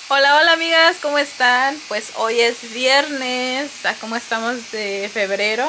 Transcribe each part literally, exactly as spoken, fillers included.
Hola, hola amigas, ¿cómo están? Pues hoy es viernes, ¿cómo estamos de febrero?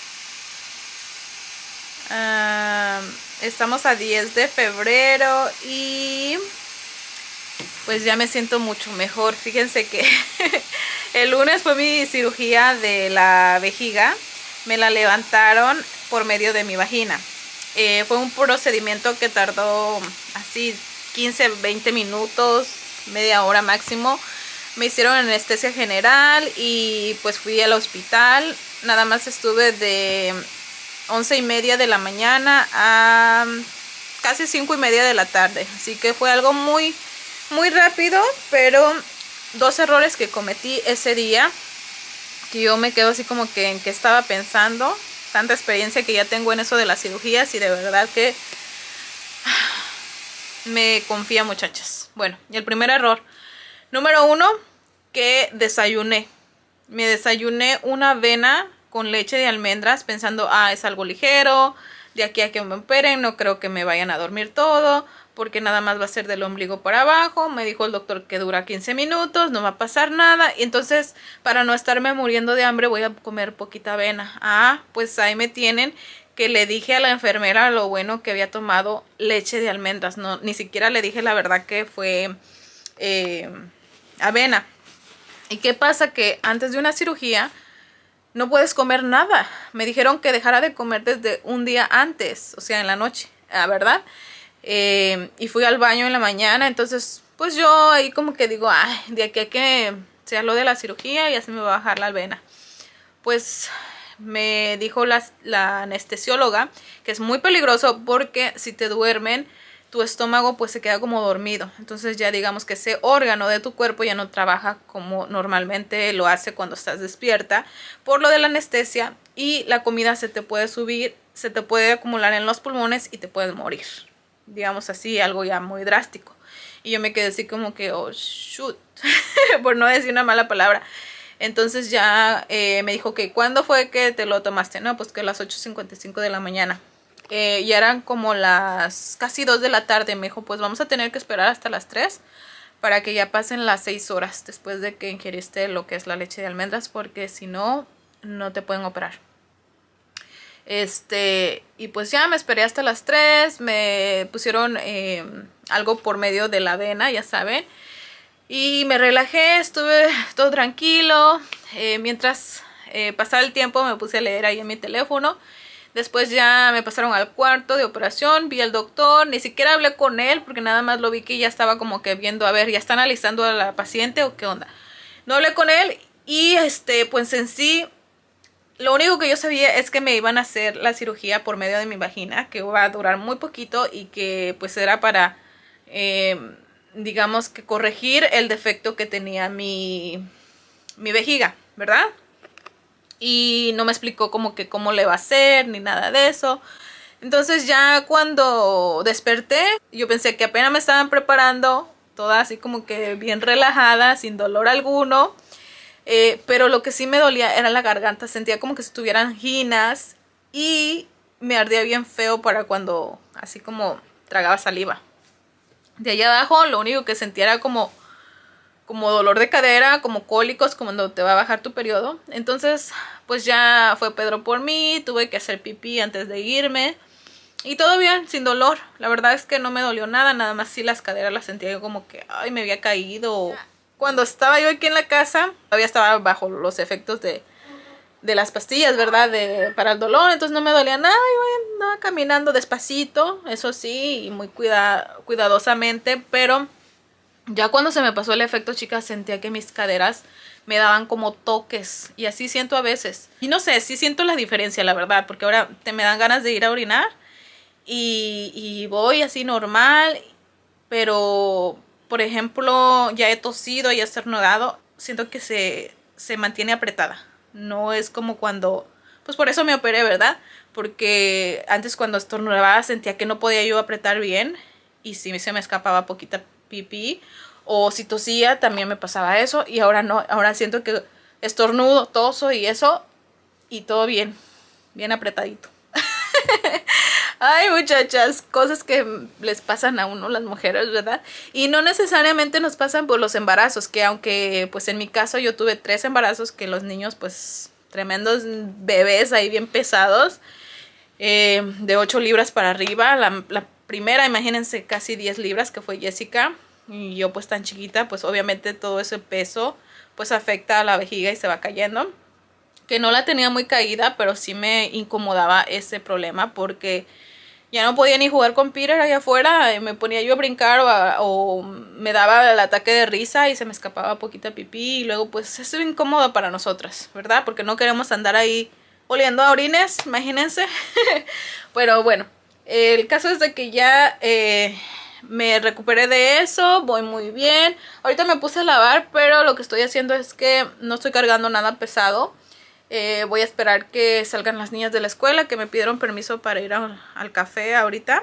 Uh, estamos a diez de febrero y pues ya me siento mucho mejor. Fíjense que el lunes fue mi cirugía de la vejiga, me la levantaron por medio de mi vagina. Eh, fue un procedimiento que tardó así quince, veinte minutos, media hora máximo. Me hicieron anestesia general y pues fui al hospital. Nada más estuve de once y media de la mañana a casi cinco y media de la tarde. Así que fue algo muy, muy rápido, pero dos errores que cometí ese día, que yo me quedo así como que en qué estaba pensando. Tanta experiencia que ya tengo en eso de las cirugías y de verdad que me confía, muchachas. Bueno, y el primer error, número uno, que desayuné. Me desayuné una avena con leche de almendras pensando, ah, es algo ligero, de aquí a que me operen no creo que me vayan a dormir todo, porque nada más va a ser del ombligo para abajo. Me dijo el doctor que dura quince minutos, no va a pasar nada. Y entonces, para no estarme muriendo de hambre, voy a comer poquita avena. Ah, pues ahí me tienen, que le dije a la enfermera lo bueno que había tomado leche de almendras. No, ni siquiera le dije la verdad que fue eh, avena. ¿Y qué pasa? Que antes de una cirugía no puedes comer nada. Me dijeron que dejara de comer desde un día antes, o sea, en la noche, ¿verdad? Eh, y fui al baño en la mañana, entonces pues yo ahí como que digo, ay, de aquí a que sea lo de la cirugía ya se me va a bajar la avena. Pues me dijo la, la anestesióloga que es muy peligroso porque si te duermen, tu estómago pues se queda como dormido. Entonces ya digamos que ese órgano de tu cuerpo ya no trabaja como normalmente lo hace cuando estás despierta por lo de la anestesia, y la comida se te puede subir, se te puede acumular en los pulmones y te puedes morir. Digamos así, algo ya muy drástico. Y yo me quedé así como que, oh, shoot, por no decir una mala palabra. Entonces ya eh, me dijo que ¿cuándo fue que te lo tomaste? No, pues que a las ocho cincuenta y cinco de la mañana. Eh, ya eran como las casi dos de la tarde. Me dijo, pues vamos a tener que esperar hasta las tres para que ya pasen las seis horas después de que ingeriste lo que es la leche de almendras, porque si no, no te pueden operar. Este, y pues ya me esperé hasta las tres, me pusieron eh, algo por medio de la avena, ya saben, y me relajé, estuve todo tranquilo. Eh, mientras eh, pasaba el tiempo me puse a leer ahí en mi teléfono. Después ya me pasaron al cuarto de operación, vi al doctor, ni siquiera hablé con él porque nada más lo vi que ya estaba como que viendo, a ver, ya está analizando a la paciente o qué onda. No hablé con él y este, pues en sí, lo único que yo sabía es que me iban a hacer la cirugía por medio de mi vagina, que va a durar muy poquito y que pues era para, eh, digamos que corregir el defecto que tenía mi, mi vejiga, ¿verdad? Y no me explicó como que cómo le va a hacer ni nada de eso. Entonces ya cuando desperté, yo pensé que apenas me estaban preparando, toda así como que bien relajada, sin dolor alguno. Eh, pero lo que sí me dolía era la garganta, sentía como que si tuvieran anginas y me ardía bien feo para cuando así como tragaba saliva. De allá abajo lo único que sentía era como, como dolor de cadera, como cólicos, como cuando te va a bajar tu periodo. Entonces pues ya fue Pedro por mí, tuve que hacer pipí antes de irme. Y todo bien, sin dolor. La verdad es que no me dolió nada, nada más sí las caderas las sentía yo como que, ay, me había caído. Cuando estaba yo aquí en la casa, todavía estaba bajo los efectos de, de las pastillas, ¿verdad? De, para el dolor, entonces no me dolía nada. Yo andaba caminando despacito, eso sí, y muy cuida, cuidadosamente. Pero ya cuando se me pasó el efecto, chicas, sentía que mis caderas me daban como toques. Y así siento a veces. Y no sé, sí siento la diferencia, la verdad, porque ahora te me dan ganas de ir a orinar. Y, y voy así normal, pero por ejemplo ya he tosido y he estornudado, siento que se, se mantiene apretada. No es como cuando, pues por eso me operé, ¿verdad? Porque antes cuando estornudaba sentía que no podía yo apretar bien y si se me escapaba poquita pipí, o si tosía también me pasaba eso, y ahora no, ahora siento que estornudo, toso y eso y todo bien, bien apretadito. Ay, muchachas, cosas que les pasan a uno las mujeres, ¿verdad? Y no necesariamente nos pasan por los embarazos, que aunque pues en mi caso yo tuve tres embarazos, que los niños pues tremendos bebés ahí bien pesados, eh, de ocho libras para arriba. La, la primera, imagínense, casi diez libras, que fue Jessica, y yo pues tan chiquita, pues obviamente todo ese peso pues afecta a la vejiga y se va cayendo. Que no la tenía muy caída, pero sí me incomodaba ese problema porque ya no podía ni jugar con Peter allá afuera. Me ponía yo a brincar o, a, o me daba el ataque de risa y se me escapaba poquita pipí. Y luego pues eso es incómodo para nosotras, ¿verdad? Porque no queremos andar ahí oliendo a orines, imagínense. Pero bueno, el caso es de que ya eh, me recuperé de eso, voy muy bien. Ahorita me puse a lavar, pero lo que estoy haciendo es que no estoy cargando nada pesado. Eh, voy a esperar que salgan las niñas de la escuela, que me pidieron permiso para ir a, al café ahorita.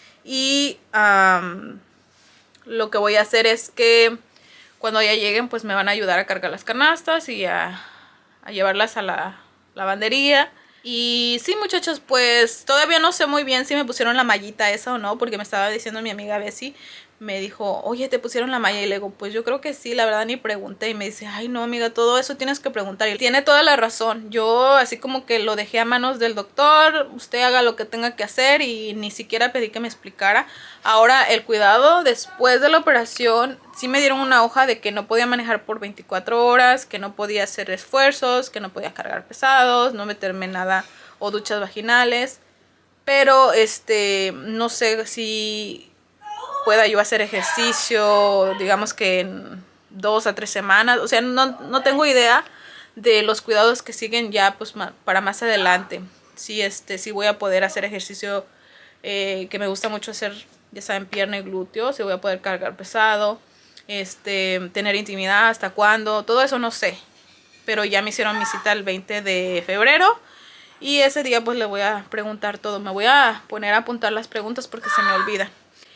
Y um, lo que voy a hacer es que cuando ya lleguen pues me van a ayudar a cargar las canastas y a, a llevarlas a la lavandería. Y sí, muchachos, pues todavía no sé muy bien si me pusieron la mallita esa o no, porque me estaba diciendo mi amiga Bessie, me dijo, oye, ¿te pusieron la malla? Y le digo, pues yo creo que sí, la verdad ni pregunté. Y me dice, ay no amiga, todo eso tienes que preguntar. Y tiene toda la razón. Yo así como que lo dejé a manos del doctor, usted haga lo que tenga que hacer, y ni siquiera pedí que me explicara. Ahora el cuidado después de la operación, sí me dieron una hoja de que no podía manejar por veinticuatro horas, que no podía hacer esfuerzos, que no podía cargar pesados, no meterme nada o duchas vaginales. Pero este, no sé si pueda yo hacer ejercicio, digamos que en dos a tres semanas. O sea, no, no tengo idea de los cuidados que siguen ya pues para más adelante. Sí, este, sí voy a poder hacer ejercicio eh, que me gusta mucho hacer, ya saben, pierna y glúteo. Si voy a poder cargar pesado, este, tener intimidad, hasta cuándo, todo eso no sé. Pero ya me hicieron mi cita el veinte de febrero. Y ese día pues le voy a preguntar todo. Me voy a poner a apuntar las preguntas porque se me olvida.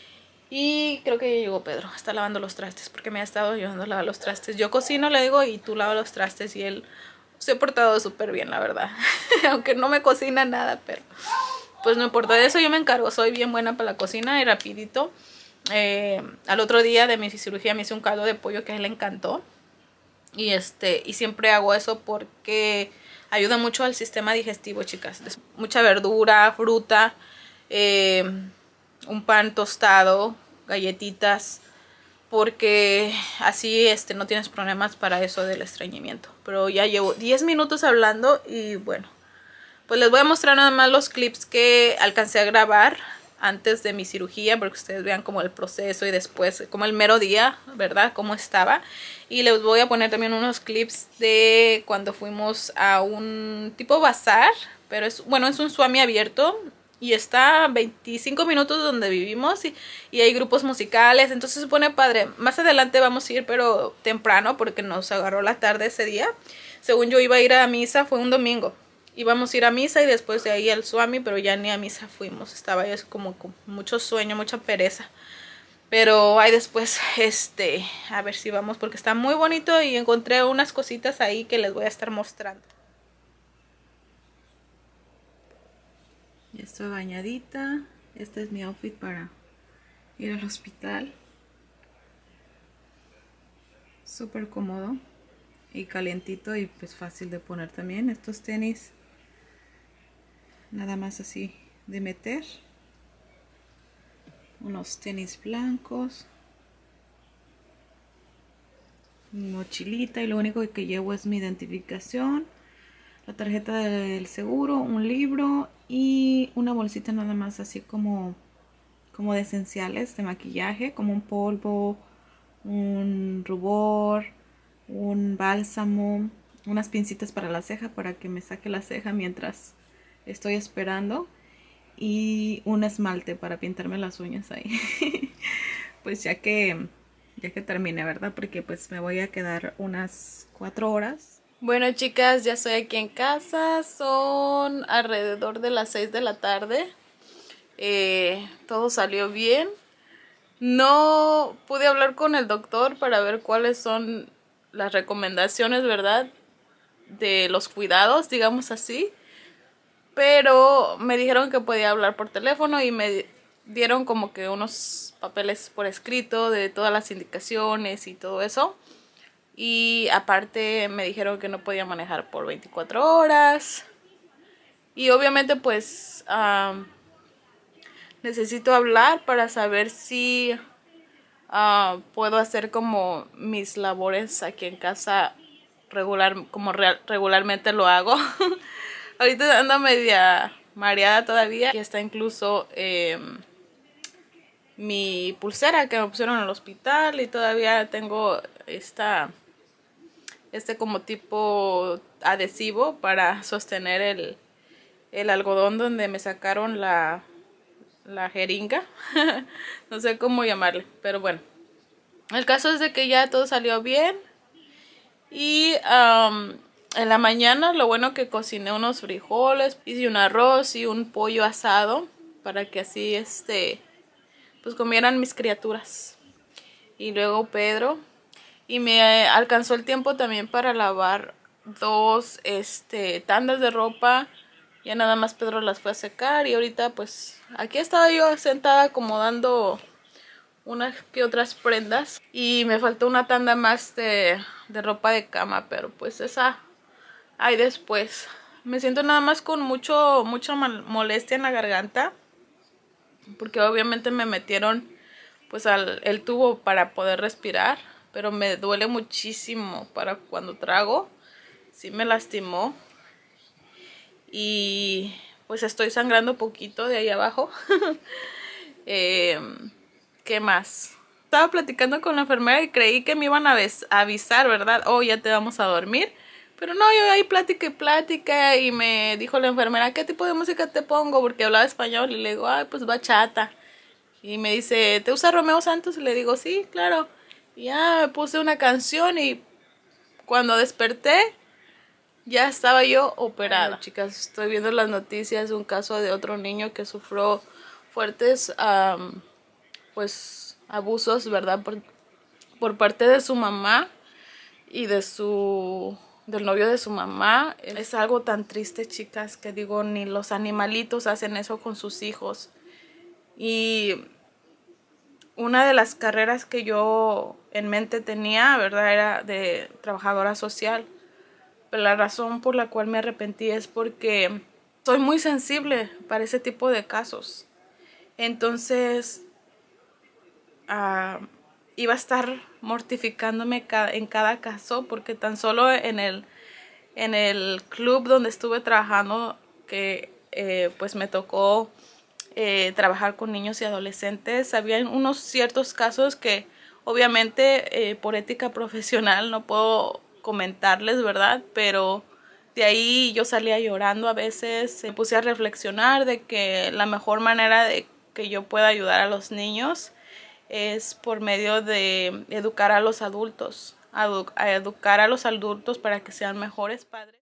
Y creo que ya llegó Pedro, está lavando los trastes porque me ha estado ayudando a lavar los trastes. Yo cocino, le digo, y tú lavas los trastes, y él se ha portado súper bien, la verdad. Aunque no me cocina nada, pero pues no importa, de eso yo me encargo. Soy bien buena para la cocina y rapidito. Eh, al otro día de mi cirugía me hice un caldo de pollo que a él le encantó. Y, este, y siempre hago eso porque ayuda mucho al sistema digestivo, chicas. Mucha verdura, fruta, eh, un pan tostado, galletitas, porque así este no tienes problemas para eso del estreñimiento. Pero ya llevo diez minutos hablando y bueno, pues les voy a mostrar nada más los clips que alcancé a grabar antes de mi cirugía, porque ustedes vean como el proceso y después como el mero día, ¿verdad? Cómo estaba. Y les voy a poner también unos clips de cuando fuimos a un tipo bazar, pero es, bueno, es un Swami abierto. Y está a veinticinco minutos donde vivimos y, y hay grupos musicales, entonces se pone padre. Más adelante vamos a ir, pero temprano, porque nos agarró la tarde ese día. Según yo iba a ir a misa, fue un domingo. Íbamos a ir a misa y después de ahí al Swami, pero ya ni a misa fuimos. Estaba yo como con mucho sueño, mucha pereza. Pero ahí después, este, a ver si vamos, porque está muy bonito y encontré unas cositas ahí que les voy a estar mostrando. Ya estoy bañadita. Este es mi outfit para ir al hospital. Súper cómodo y calientito y pues fácil de poner también. Estos tenis nada más así de meter. Unos tenis blancos. Mi mochilita y lo único que llevo es mi identificación, la tarjeta del seguro, un libro y una bolsita nada más así como, como de esenciales de maquillaje, como un polvo, un rubor, un bálsamo, unas pincitas para la ceja para que me saque la ceja mientras estoy esperando, y un esmalte para pintarme las uñas ahí. Pues ya que ya que termine, ¿verdad? Porque pues me voy a quedar unas cuatro horas. Bueno, chicas, ya estoy aquí en casa. Son alrededor de las seis de la tarde. Eh, todo salió bien. No pude hablar con el doctor para ver cuáles son las recomendaciones, ¿verdad? De los cuidados, digamos así. pero me dijeron que podía hablar por teléfono y me dieron como que unos papeles por escrito de todas las indicaciones y todo eso. Y aparte me dijeron que no podía manejar por veinticuatro horas. Y obviamente pues um, necesito hablar para saber si uh, puedo hacer como mis labores aquí en casa regular, como real, regularmente lo hago. Ahorita ando media mareada todavía. Aquí está incluso eh, mi pulsera que me pusieron en el hospital y todavía tengo esta, este como tipo adhesivo para sostener el, el algodón donde me sacaron la, la jeringa. No sé cómo llamarle, pero bueno. El caso es de que ya todo salió bien. Y um, en la mañana lo bueno que cociné unos frijoles, hice un arroz y un pollo asado para que así este pues comieran mis criaturas. Y luego Pedro, y me alcanzó el tiempo también para lavar dos este tandas de ropa. Ya nada más Pedro las fue a secar y ahorita pues aquí estaba yo sentada acomodando unas que otras prendas y me faltó una tanda más de, de ropa de cama, pero pues esa hay después. Me siento nada más con mucho mucha molestia en la garganta porque obviamente me metieron pues al, el tubo para poder respirar, pero me duele muchísimo para cuando trago. Sí me lastimó y pues estoy sangrando poquito de ahí abajo. eh, ¿Qué más? Estaba platicando con la enfermera y creí que me iban a avisar, ¿verdad? Oh, ya te vamos a dormir. Pero no, yo ahí plática y plática y me dijo la enfermera, ¿qué tipo de música te pongo? Porque hablaba español y le digo, ay, pues bachata. Y me dice, ¿te gusta Romeo Santos? Y le digo, sí, claro. Y ya me puse una canción y cuando desperté ya estaba yo operada. Bueno, chicas, estoy viendo las noticias de un caso de otro niño que sufrió fuertes um, pues abusos, ¿verdad? Por, por parte de su mamá y de su del novio de su mamá. Es algo tan triste, chicas, que digo, ni los animalitos hacen eso con sus hijos. Y una de las carreras que yo en mente tenía, ¿verdad? Era de trabajadora social. Pero la razón por la cual me arrepentí es porque soy muy sensible para ese tipo de casos. Entonces Uh, iba a estar mortificándome ca en cada caso porque tan solo en el en el club donde estuve trabajando que eh, pues me tocó eh, trabajar con niños y adolescentes, había unos ciertos casos que obviamente eh, por ética profesional no puedo comentarles, ¿verdad? Pero de ahí yo salía llorando a veces. Me puse a reflexionar de que la mejor manera de que yo pueda ayudar a los niños es por medio de educar a los adultos, edu a educar a los adultos para que sean mejores padres.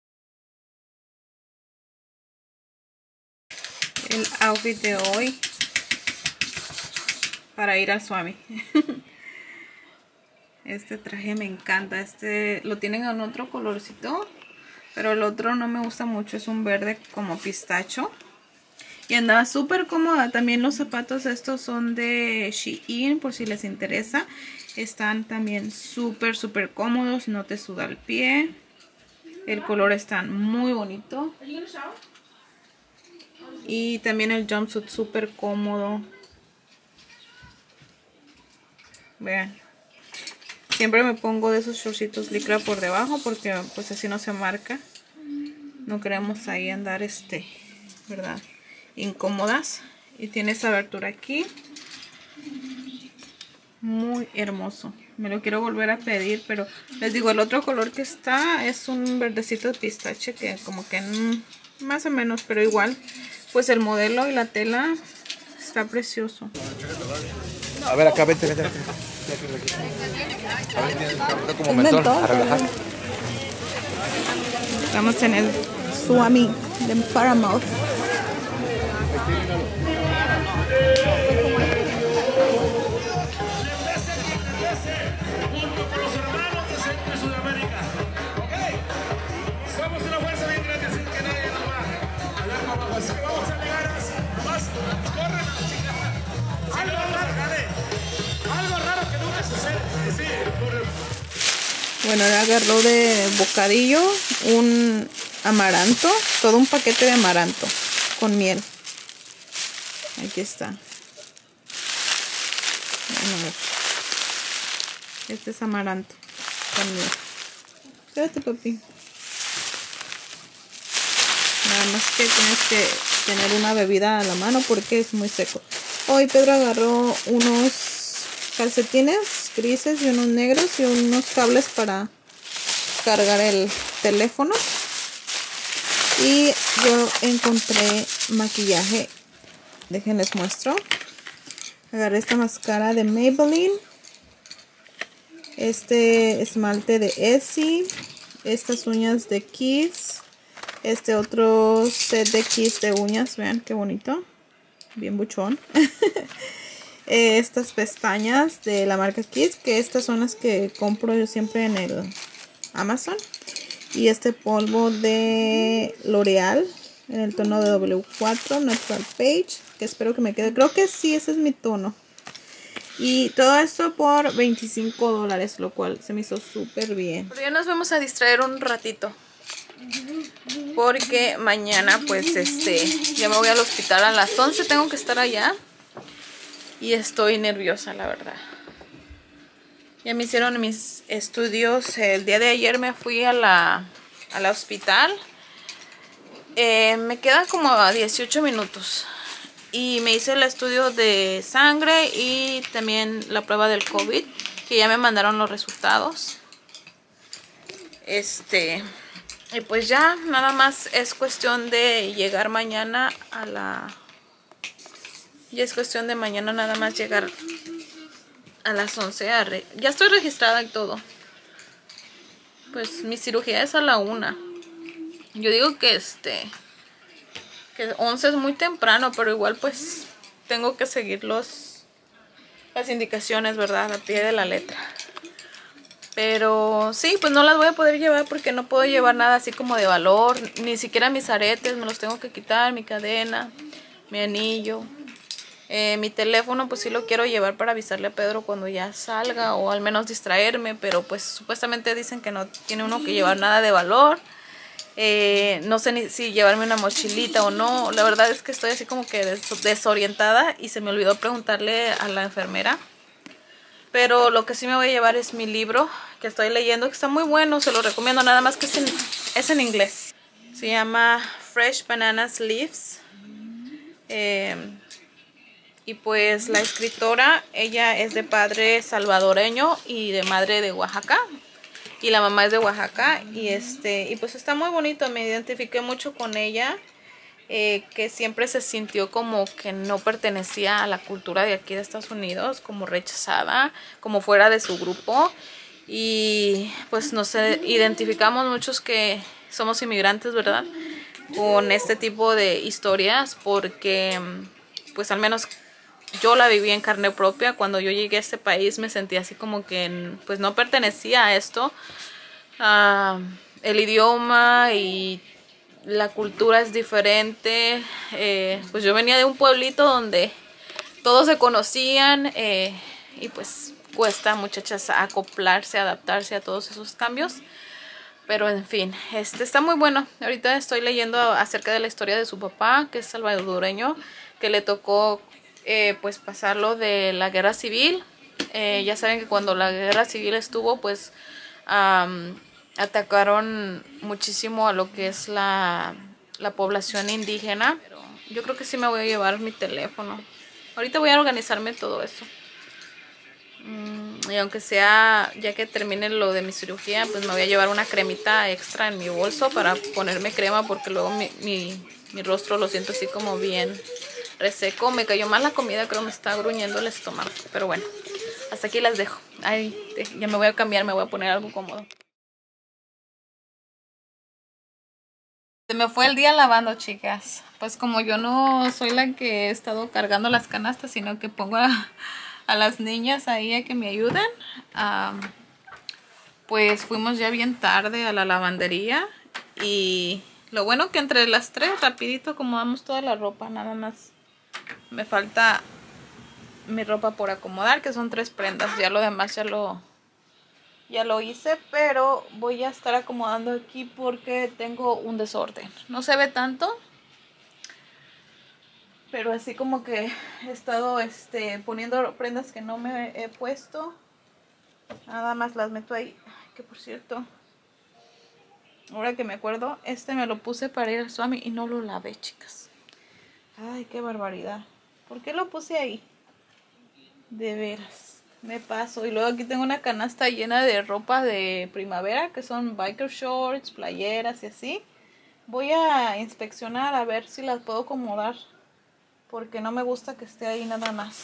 El outfit de hoy para ir al Swami. Este traje me encanta, este lo tienen en otro colorcito, pero el otro no me gusta mucho, es un verde como pistacho. Y andaba súper cómoda. También los zapatos estos son de Shein, por si les interesa. Están también súper, súper cómodos. No te suda el pie. El color está muy bonito. Y también el jumpsuit súper cómodo. Vean. Siempre me pongo de esos shortcitos licra por debajo porque pues así no se marca. No queremos ahí andar este, ¿verdad? Incómodas. Y tiene esa abertura aquí. Muy hermoso. Me lo quiero volver a pedir, pero les digo, el otro color que está es un verdecito de pistache que como que mmm, más o menos, pero igual pues el modelo y la tela está precioso. A ver, acá vente, vente, vente. A ver, tienes el como mentón, a relajar. Estamos en el Swami de Paramount. Somos una fuerza bien grande, así que nadie nos va a dar como Bueno, le agarró de bocadillo un amaranto, todo un paquete de amaranto con miel. Aquí está. Vamos a ver. Este es amaranto con miel. Espérate, papi. Nada más que tienes que tener una bebida a la mano porque es muy seco. Hoy Pedro agarró unos calcetines grises y unos negros y unos cables para cargar el teléfono. Y yo encontré maquillaje. Déjenles muestro. Agarré esta máscara de Maybelline. Este esmalte de Essie. Estas uñas de Kiss. Este otro set de Kiss de uñas. Vean qué bonito. Bien buchón. Estas pestañas de la marca Kiss. Que estas son las que compro yo siempre en el Amazon. Y este polvo de L'Oreal. En el tono de doble u cuatro. Natural Page. Que espero que me quede. Creo que sí, ese es mi tono. Y todo esto por veinticinco dólares. Lo cual se me hizo súper bien. Pero ya nos vamos a distraer un ratito. Porque mañana pues este ya me voy al hospital a las once, tengo que estar allá. Y estoy nerviosa, la verdad. Ya me hicieron mis estudios. El día de ayer me fui a la, a la hospital. Eh, me quedan como a dieciocho minutos. Y me hice el estudio de sangre y también la prueba del COVID. Que ya me mandaron los resultados. Este... Y pues ya, nada más es cuestión de llegar mañana a la... Ya es cuestión de mañana nada más llegar a las once. A re... Ya estoy registrada y todo. Pues mi cirugía es a la una. Yo digo que este... Que once es muy temprano, pero igual pues tengo que seguir los, las indicaciones, ¿verdad? A pie de la letra. Pero sí, pues no las voy a poder llevar porque no puedo llevar nada así como de valor. Ni siquiera mis aretes, me los tengo que quitar, mi cadena, mi anillo. Eh, mi teléfono pues sí lo quiero llevar para avisarle a Pedro cuando ya salga o al menos distraerme. Pero pues supuestamente dicen que no tiene uno que llevar nada de valor. Eh, no sé ni si llevarme una mochilita o no. La verdad es que estoy así como que des desorientada y se me olvidó preguntarle a la enfermera. Pero lo que sí me voy a llevar es mi libro que estoy leyendo, que está muy bueno, se lo recomiendo, nada más que es en, es en inglés. Se llama Fresh Bananas Leaves. Eh, y pues la escritora, ella es de padre salvadoreño y de madre de Oaxaca. Y la mamá es de Oaxaca. Y, este, y pues está muy bonito, me identifiqué mucho con ella. Eh, que siempre se sintió como que no pertenecía a la cultura de aquí de Estados Unidos, como rechazada, como fuera de su grupo. Y pues nos identificamos muchos que somos inmigrantes, ¿verdad? Con este tipo de historias, porque pues al menos yo la viví en carne propia. Cuando yo llegué a este país me sentí así como que pues no pertenecía a esto. Uh, el idioma y la cultura es diferente. Eh, pues yo venía de un pueblito donde todos se conocían. Eh, y pues cuesta, muchachas, acoplarse, adaptarse a todos esos cambios. Pero en fin, este está muy bueno. Ahorita estoy leyendo acerca de la historia de su papá, que es salvadoreño, que le tocó eh, pues pasarlo de la guerra civil. Eh, ya saben que cuando la guerra civil estuvo, pues um, atacaron muchísimo a lo que es la, la población indígena. Pero yo creo que sí me voy a llevar mi teléfono. Ahorita voy a organizarme todo eso. Y aunque sea, ya que termine lo de mi cirugía, pues me voy a llevar una cremita extra en mi bolso para ponerme crema, porque luego mi, mi, mi rostro lo siento así como bien reseco. Me cayó mal la comida, creo que me está gruñendo el estómago. Pero bueno, hasta aquí las dejo. Ay, ya me voy a cambiar, me voy a poner algo cómodo. Se me fue el día lavando, chicas. Pues como yo no soy la que he estado cargando las canastas, sino que pongo a... a las niñas ahí a que me ayuden, um, pues fuimos ya bien tarde a la lavandería. Y lo bueno que entre las tres rapidito acomodamos toda la ropa. Nada más me falta mi ropa por acomodar, que son tres prendas. Ya lo demás ya lo ya lo hice, pero voy a estar acomodando aquí porque tengo un desorden. No se ve tanto, pero así como que he estado este, poniendo prendas que no me he puesto. Nada más las meto ahí. Ay, que por cierto, ahora que me acuerdo, este me lo puse para ir al Swami y no lo lavé, chicas. Ay, qué barbaridad. ¿Por qué lo puse ahí? De veras. Me paso. Y luego aquí tengo una canasta llena de ropa de primavera, que son biker shorts, playeras y así. Voy a inspeccionar a ver si las puedo acomodar, porque no me gusta que esté ahí nada más.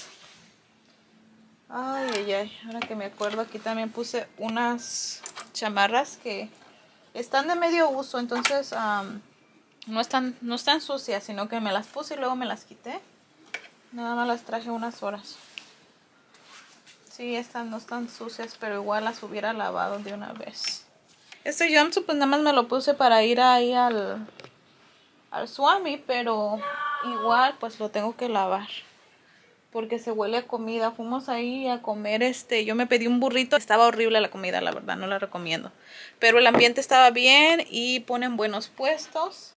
Ay, ay, ay. Ahora que me acuerdo, aquí también puse unas chamarras que están de medio uso. Entonces um, no, están, no están sucias, sino que me las puse y luego me las quité. Nada más las traje unas horas. Sí, estas no están sucias, pero igual las hubiera lavado de una vez. Este jumpsuit pues nada más me lo puse para ir ahí al, al Swami, pero igual pues lo tengo que lavar. Porque se huele a comida. Fuimos ahí a comer, este, yo me pedí un burrito. Estaba horrible la comida, la verdad, no la recomiendo. Pero el ambiente estaba bien y ponen buenos puestos.